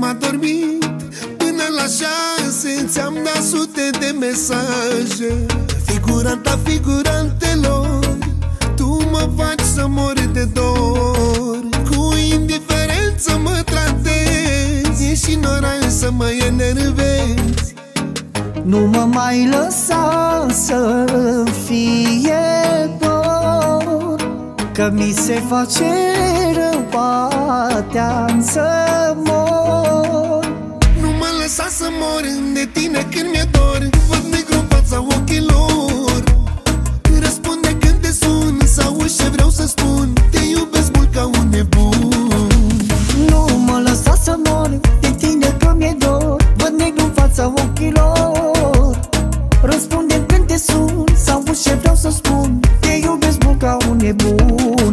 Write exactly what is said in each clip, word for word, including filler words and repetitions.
adormit. Până la șase ți-am dat sute de mesaje. Figuranta figurantelor, tu mă faci să mor de dor. Cu indiferență mă tratezi, ești ignorant să mă enervezi. Nu mă mai lăsa să fie dor, că mi se face rău, poate-am să mor. Nu mă lăsa să mor de tine când mi-e dor. Văd negru în fața ochilor. Răspunde când te sun, să auzi ce vreau să spun. Te iubesc mult ca un nebun. Nu mă lăsa să mor de tine că mi-e dor. Văd negru în fața ochilor. Răspunde când te sun, să auzi ce vreau să spun. Te iubesc mult ca un nebun.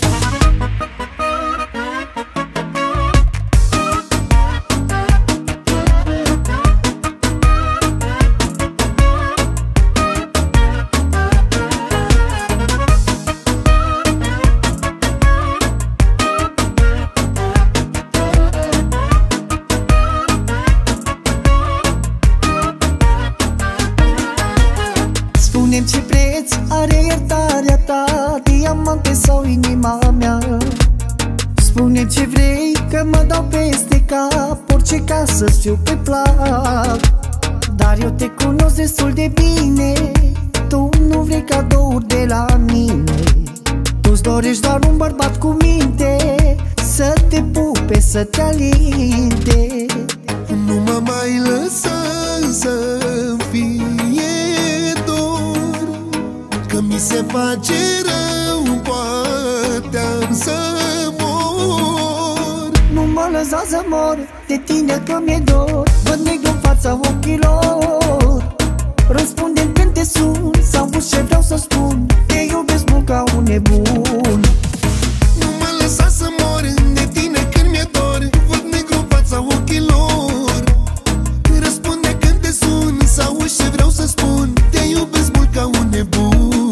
Spune-mi ce preț are iertarea ta, diamante sau inima mea. Spune-mi ce vrei, că mă dau peste cap, orice ca să-ți fiu pe plac. Dar eu te cunosc destul de bine, tu nu vrei cadouri de la mine. Tu-ți dorești doar un bărbat cu minte, să te pupe, să te alinte. Nu mă mai lăsa să fie dor, că mi se face rău, poate-am să mor. Nu mă lăsa să mor de tine că mi-e dor. Văd negru în fața ochilor. Răspunde când te sun, să auzi ce vreau să spun. Te iubesc mult ca un nebun. Nu mă lăsa să mor de tine când mi-e dor. Văd negru în fața ochilor. Răspunde când te sun, să auzi ce vreau să spun. Te iubesc mult ca un nebun.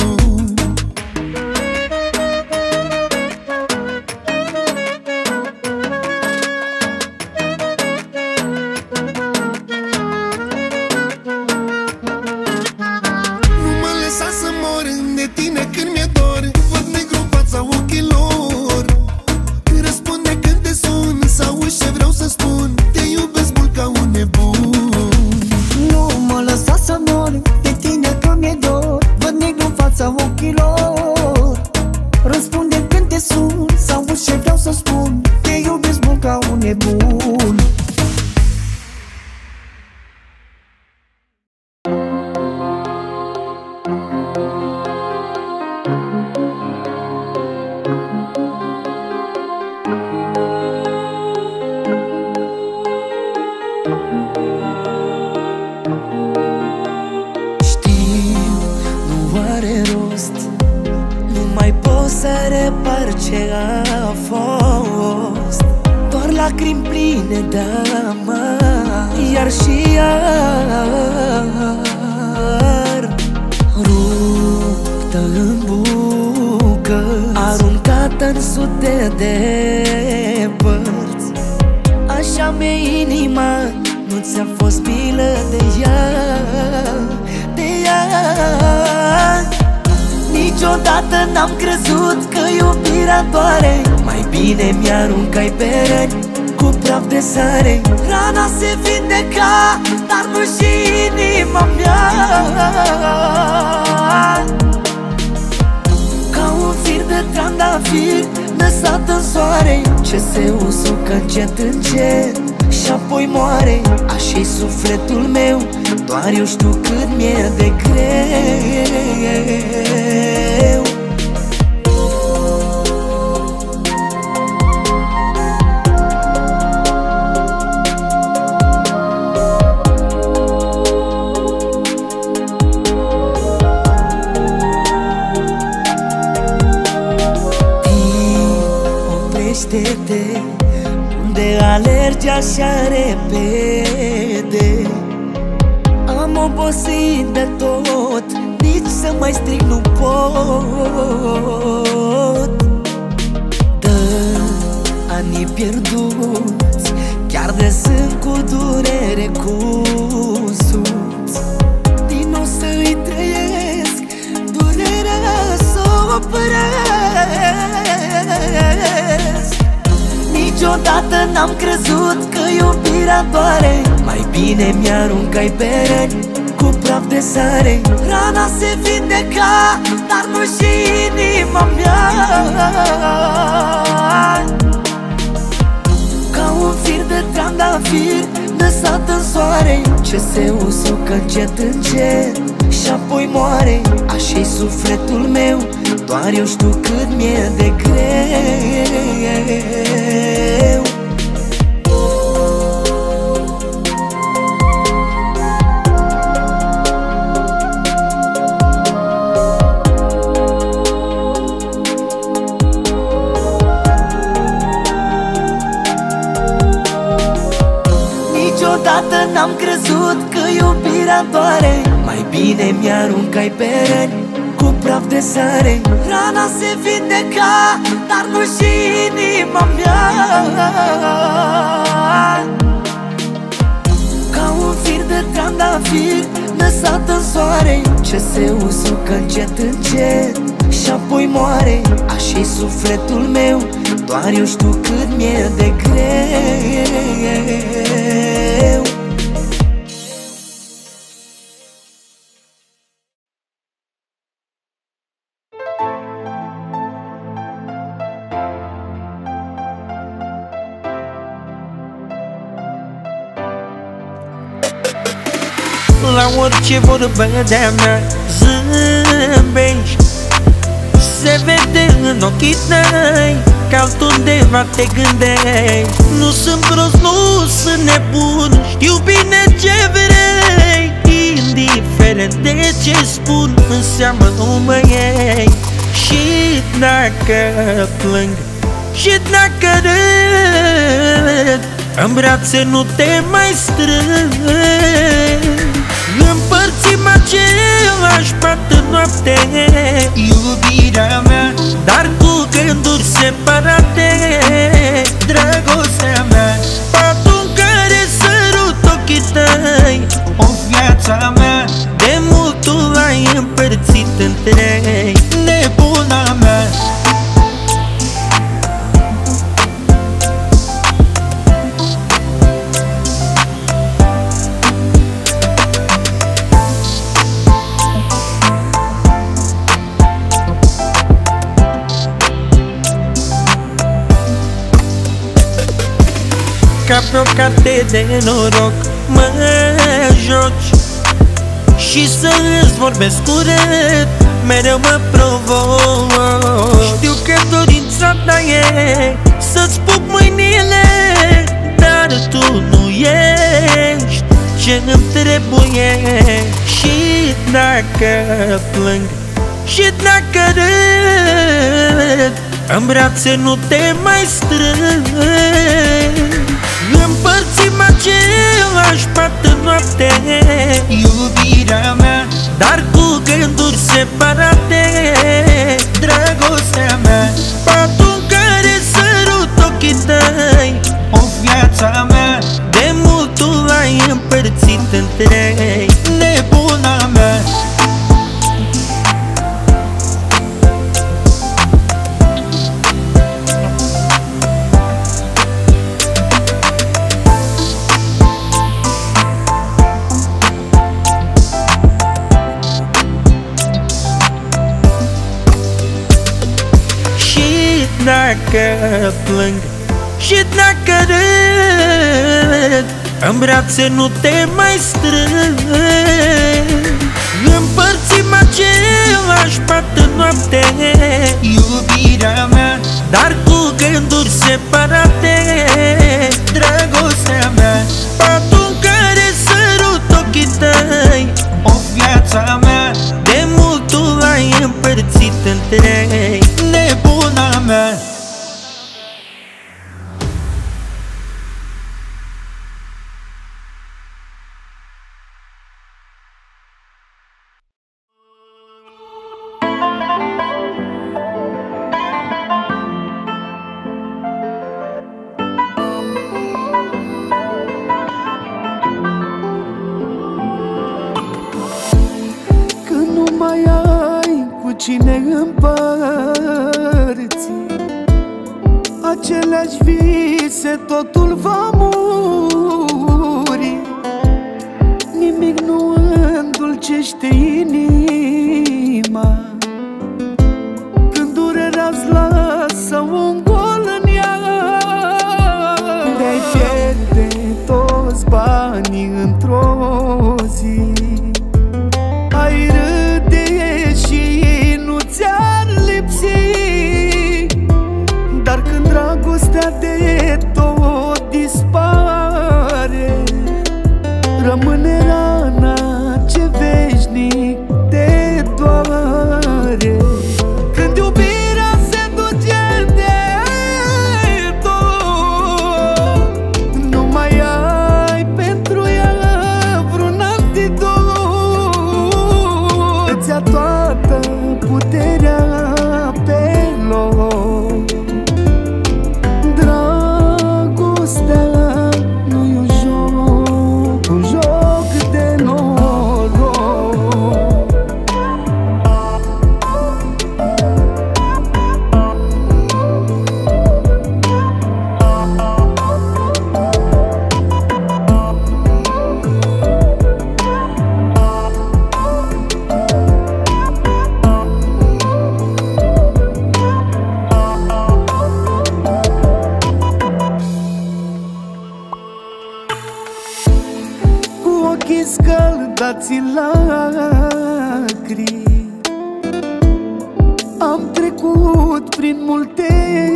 Nu mă lăsa să mor de tine când mi-e dor. Văd negru în fața ochilor. Răspunde când te sun, să auzi ce vreau să spun. Te iubesc mult ca un nebun. Nu mă lăsa să mor de tine că mi-e dor. Văd negru în fața ochilor. Răspunde când te sun, să auzi ce vreau să spun. Te iubesc mult ca un nebun. Știu, nu are rost, nu mai pot să repar ce a fost. Doar lacrimi pline de amar, iar și iar, ruptă în bucăți, aruncată în sute de părți. Așa mi-e inima, nu ți-a fost milă de ea, de ea. Niciodată n-am crezut că iubirea doare. Mai bine mi-aruncai pe răni cu praf de sare. Rana se vindeca, dar nu și inima mea. Ca un fir de trandafir lăsat în soare, ce se usucă încet încet și apoi moare. Așa-i sufletul meu, doar eu știu cât mi-e de greu. Oprește-te, unde alergi așa repede. Am obosit de tot, nici să mai strig nu pot. Dă anii pierduți, chiar de sâmbătă durere cu suț, din nou să-i trăiesc durerea, să o opresc. Niciodată n-am crezut că iubirea doare, mai bine mi-aruncai pe răni cu praf de sare. Rana se vindeca, dar nu și inima mea. Ca un fir de trandafir lăsat în soare, ce se usucă încet încet și apoi moare. Așa-i sufletul meu, doar eu știu cât mi-e de greu. Niciodată n-am crezut că iubirea doare, mai bine mi-aruncai pe răni cu praf de sare. Rana se vindeca, dar nu și inima mea. Ca un fir de trandafir lăsat în soare, ce se usucă încet încet și apoi moare. Așa-i sufletul meu, doar eu știu cât mi-e de greu. La orice vorbă de-a mea zâmbești, se vede în ochii tăi că altundeva te gândești. Nu sunt prost, nu sunt nebun, știu bine ce vrei. Indiferent de ce spun, în seamă nu mă iei. Și dacă plâng, și dacă râd, în brațe nu te mai strâng. Împărțim același pat în noapte, iubirea mea, dar cu gânduri separate. Dragostea mea, patul în care sărut ochii tăi, o viața mea, de mult tu l-ai împărțit în trei. Nebuna mea, ca pe o carte de noroc mă joci și să îți vorbesc urât, mereu mă provoci. Știu că dorința ta e să-ți pup mâinile, dar tu nu ești ce-mi trebuie. Și dacă plâng, și dacă râd, în brațe nu te mai strâng. Împărțim același pat în noapte, iubirea mea, dar cu gânduri separate. Dragostea mea, patul în care sărut ochii tăi, o viața mea, de mult tu l-ai împărțit în trei. Nebuna mea, dacă plâng, și dacă râd, în brațe nu te mai strâng. Împărțim același pat în noapte, iubirea mea, dar cu gânduri separate. Dragostea mea, patul în care sărut ochii tăi, o viața mea, de mult tu l-ai împărțit în trei. Nebuna mea, împărți. Aceleași vise, totul va muri. Nimic nu îndulcește inima când durerea-ți lasă un gol în ea. De-ai pierde toți banii într-o zi, ai râde și nu ți-ar lipsi. Dar când dragostea de tot dispare, rămâne rana ce veșnic te doare. Când iubirea se duce de tot, nu mai ai pentru ea vreun antidot. Îți ia toată puterea pe loc. Dragostea nu-i un joc, un joc de noroc. Cu ochii scăldați în lacrimi, am trecut prin multe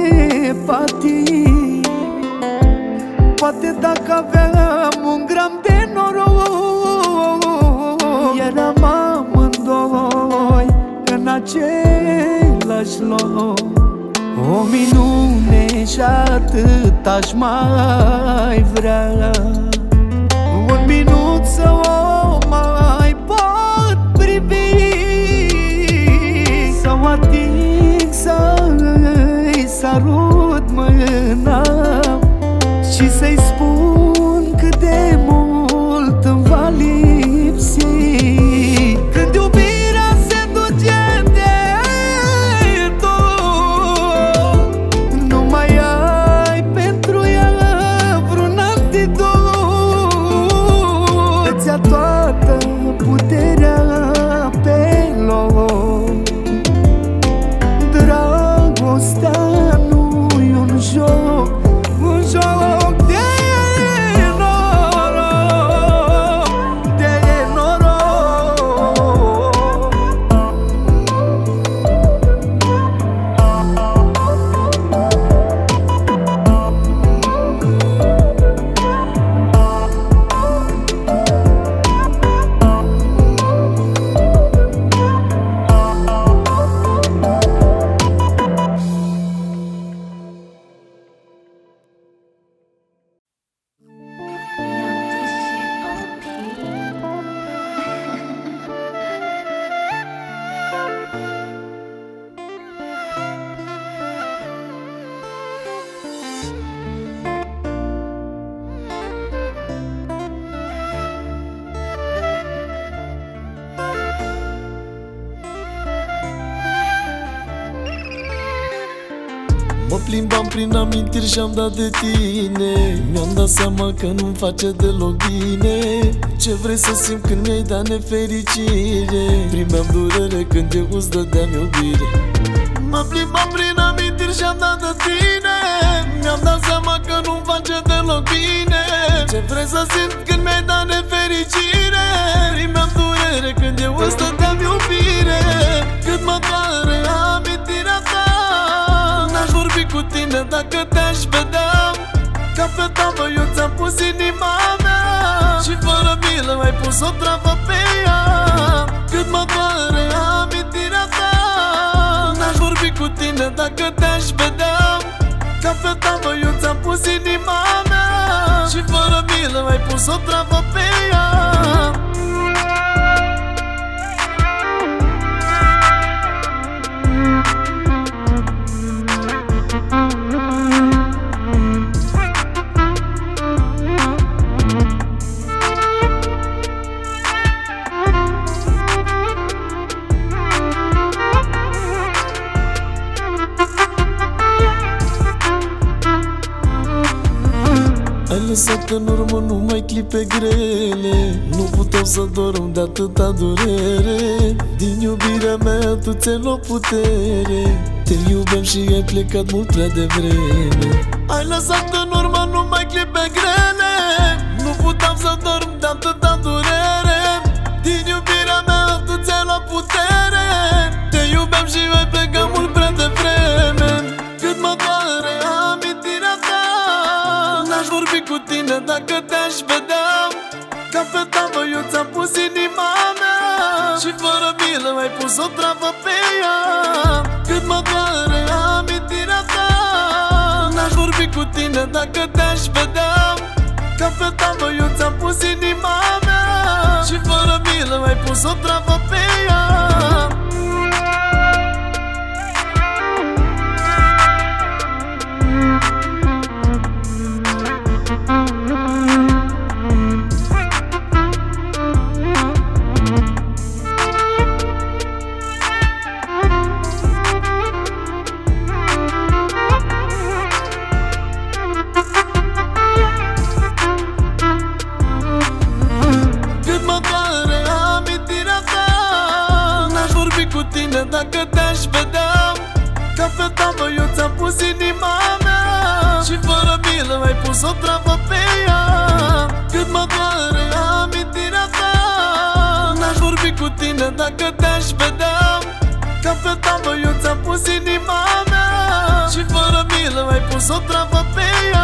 patii. Poate dacă aveam un gram de noroc, eram amândoi în același loc. O minune și atât aș mai vrea, un minut să o mai pot privi, să o ating, să-i sărut mâna și să-i spun cât de mult îmi va lipsi. Când iubirea se duce de tot, nu mai ai pentru ea vreun antidot. Îți ia toată puterea pe loc. Dragostea nu-i un joc, un joc de noroc, de noroc. Mă plimbam prin amintiri și-am dat de tine. Mi-am dat seama că nu-mi face deloc bine. Ce vrei să simt când mi-ai dat nefericire? Primeam durere când eu îți dădeam iubire. Mă plimbam prin amintiri și-am dat de tine. Mi-am dat seama că nu-mi face deloc bine. Ce vrei să simt când mi-ai dat nefericire? Primeam durere când eu îți dădeam iubire. Cât mă doare amintirea ta, n-aș vorbi cu tine dacă te-aș vedea. Ca pe tavă eu ți-am pus inima mea și fără milă ai pus o travă pe ea. Cât mă doare amintirea ta, n-aș vorbi cu tine dacă te-aș vedea. Ca pe tavă eu ți-am pus inima mea și fără milă ai pus o travă pe ea. lăsat în urmă numai clipe grele. Nu puteau să dorm de atâta durere. Din iubirea mea tu ți-ai luat putere. Te iubeam și ai plecat mult prea devreme. Ai lăsat în urmă numai clipe grele. Nu puteam să dorm de atâta durere. Din iubirea mea tu ți-ai luat putere. Te iubeam și ai plecat mult prea devreme. Cât mă doare amintirea ta. N-aș vorbi cu tine dacă te-aș vedea. Ca pe tavă eu ți-am pus inima mea și fără milă ai pus o travă pe ea. Cât mă doare amintirea ta. N-aș vorbi cu tine dacă te-aș vedea. Ca pe tavă eu ți-am pus inima mea și fără milă ai pus o travă pe ea. Dacă te-aș vedea. Ca pe tavă eu ți-am pus inima mea și fără milă ai pus o travă pe ea. Cât mă doare amintirea ta. N-aș vorbi cu tine dacă te-aș vedea. Ca pe tavă eu ți-am pus inima mea și fără milă ai pus o travă pe ea.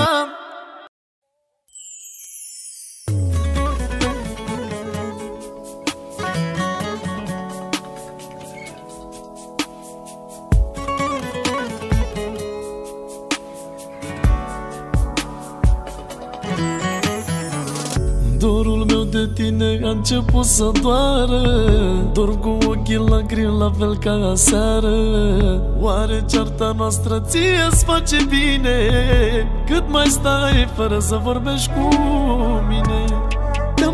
Dorul meu de tine a început să doară. Dorm cu ochii în lacrimi la fel ca aseară. Oare cearta noastră ție-ți face bine? Cât mai stai fără să vorbești cu mine? Te-am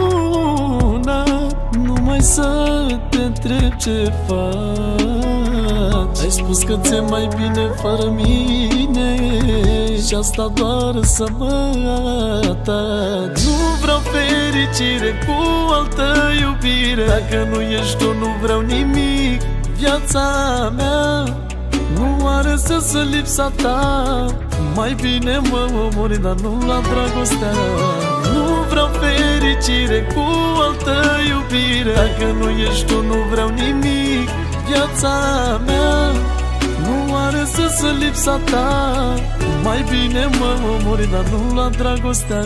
sunat numai să te întreb ce faci. Ai spus că ți-e mai bine fără mine și asta doar să mă ataci. Nu vreau fericire cu altă iubire. Dacă nu ești tu nu vreau nimic. Viața mea nu are sens în lipsa ta. Mai bine mă omori, dar nu la dragostea. Nu vreau fericire cu altă iubire. Dacă nu ești tu nu vreau nimic. Viața mea nu are sens în lipsa ta. Mai bine mă omori, dar nu la dragostea.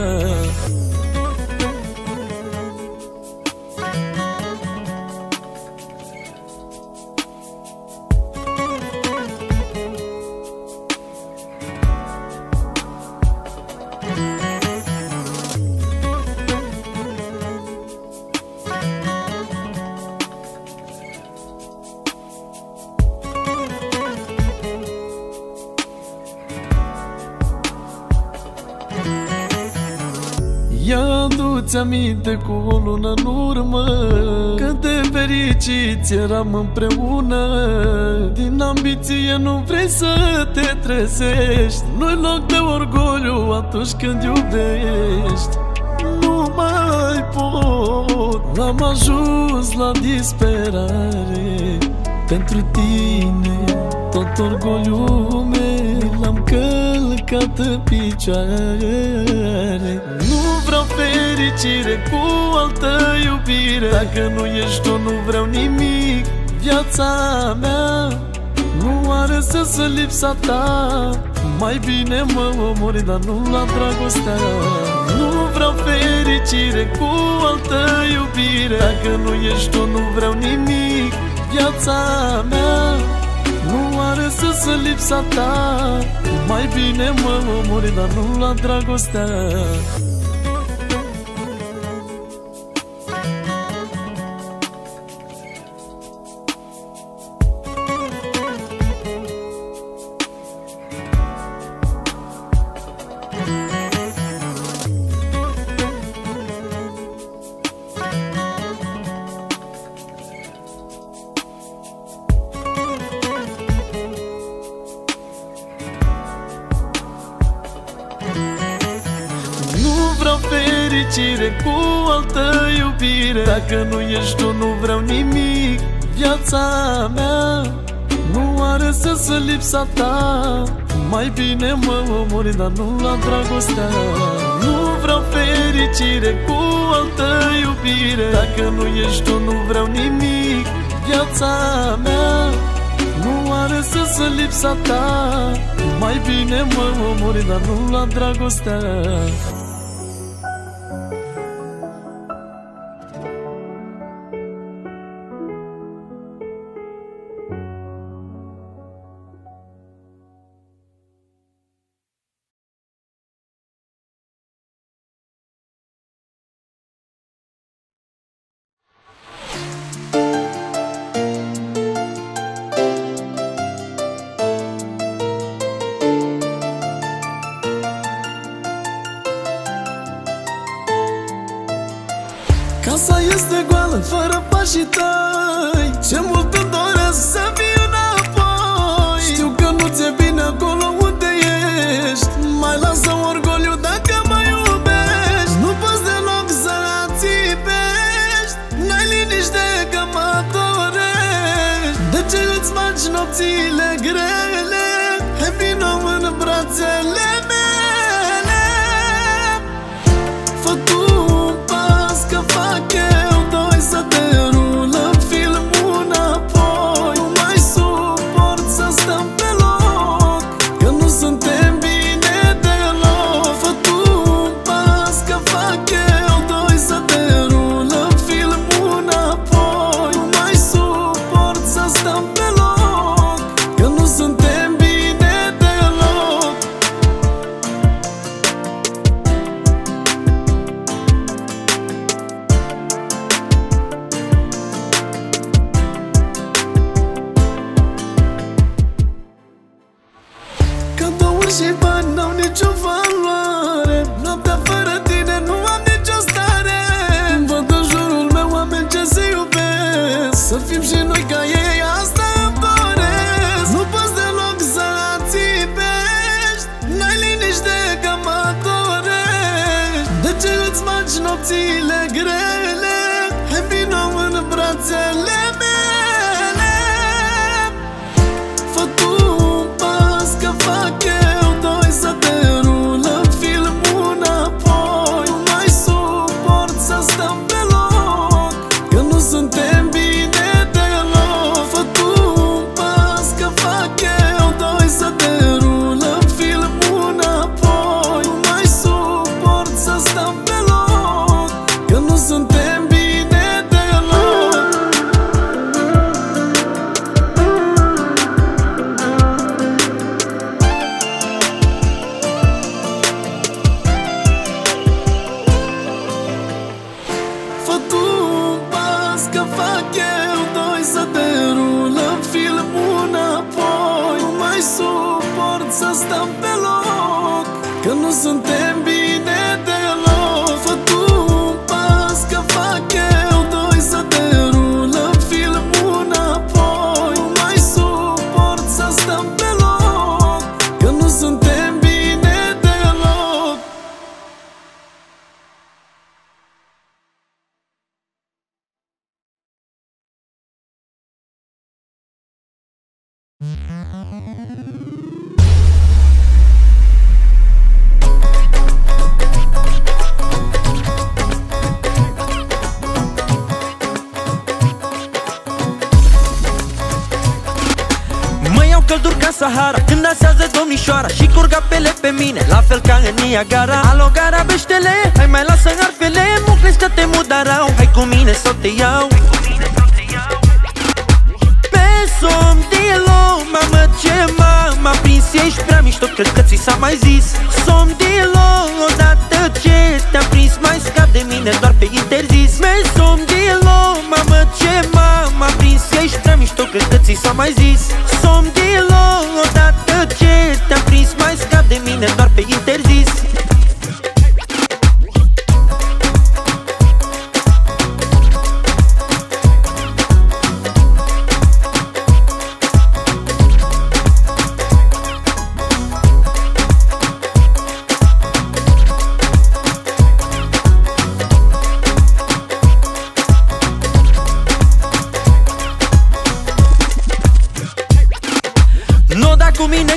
Ia adu-ți aminte cu o lună în urmă cât de fericiți eram împreună. Din ambiție nu vrei să te trezești. Nu-i loc de orgoliu atunci când iubești. Nu mai pot, am ajuns la disperare. Pentru tine tot orgoliul meu l-am călcat în picioare. Nu vreau fericire cu altă iubire. Dacă nu ești tu nu vreau nimic. Viața mea nu are sens în lipsa ta. Mai bine mă omori, dar nu la dragostea. Nu vreau fericire cu altă iubire. Dacă nu ești tu nu vreau nimic. Viața mea nu are sens în lipsa ta. Mai bine mă omori, dar nu la dragostea. vreau fericire cu altă iubire. Dacă nu ești tu, nu vreau nimic. Viața mea nu are sens în lipsa ta. Mai bine mă omori, dar nu la dragostea. Nu vreau fericire cu altă iubire. Dacă nu ești tu, nu vreau nimic. Viața mea nu are sens în lipsa ta. Mai bine mă omori, dar nu la dragostea. Casa este goală, fără pașii tăi. Ce mult îmi doresc să fiu înapoi. Știu că nu ți-e bine acolo unde ești. Mai lasă orgoliu dacă mă iubești. Nu poți deloc să ațipești. N-ai liniște că mă dorești. De ce îți faci nopțile grele? Hai vino în brațele mele. Fă tu că fac eu doi să te rulăm filmul înapoi. Nu mai suport să stăm pe loc, că nu suntem bine deloc. Fă tu un pas că fac eu doi să te rulăm filmul înapoi. Nu mai suport să stăm pe loc, că nu suntem bine deloc. Și bani n-au nicio valoare. Noaptea fără tine nu am nicio stare. Văd în jurul meu oameni ce se iubesc. Să fim și noi ca ei, asta îmi doresc. Nu poți deloc să ațipești. N-ai liniște că mă dorești. De ce îți faci nopțile grele? Hai vino în brațele mele. Fă tu un pas că fac eu să te rulăm filmul înapoi. Nu mai suport să stăm pe loc, că nu suntem bine deloc. Fă tu un pas că fac eu doi să te rulăm filmul înapoi. Nu mai suport să stăm pe loc, că nu suntem bine deloc. Fă tu un pas că fac eu doi să te rulăm filmul înapoi. Nu mai suport să stăm pe loc, că nu suntem bine deloc. Fă tu un pas că fac eu doi să te rulăm filmul înapoi. Nu mai suport să stăm pe loc, că nu suntem bine deloc. Călduri ca Sahara, când asează domnișoara și curg apele pe mine, la fel ca în Niagara. Alo, gara, beștele, hai mai lasă arfele, muclește-te mudarau, hai cu mine să te iau. Pe somdilo, mamă ce m-a prins, ești prea mișto, cred că ți s-a mai zis. Somdilo, odată ce te-am prins, mai scap de mine doar pe interzis. Pe somdilo, mamă ce m-a prins, ești prea mișto, cred că ți s-a mai zis. Somdilo, odată ce te-am prins, mai scap de mine doar pe interzis.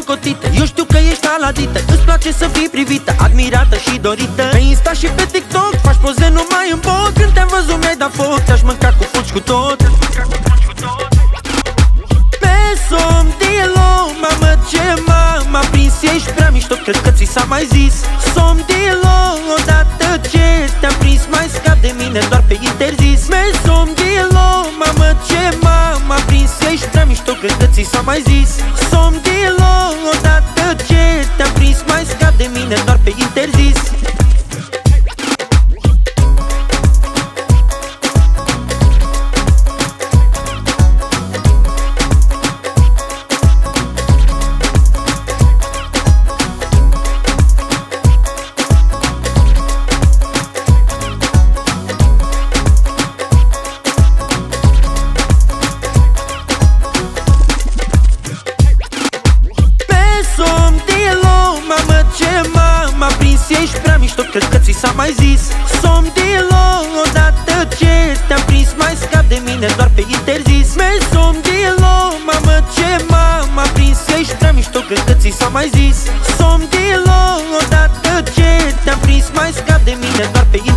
socotită. Eu știu că ești aladită, îți place să fii privită, admirată și dorită. Pe Insta și pe TikTok faci poze numai în boc. Când te-am văzut mi-ai dat foc, te-aș mânca cu fulgi cu tot. Somdilo, mamă ce m-a prins, ești prea mișto, cred că ți s-a mai zis. Somdilo, odată ce te-am prins, mai scap de mine doar pe interzis. Somdilo, mamă ce m-a prins, ești prea mișto, cred că ți s-a mai zis. Somdilo, odată ce te-am prins, mai scap de mine doar pe interzis. Cred că ți s-a mai zis. Somdilo, odată ce te-am prins, mai scap de mine doar pe interzis. Somdilo, mamă ce m-a prins, ești prea mișto, cred că ți s-a mai zis. Somdilo, odată ce te-am prins, mai scap de mine doar pe interzis.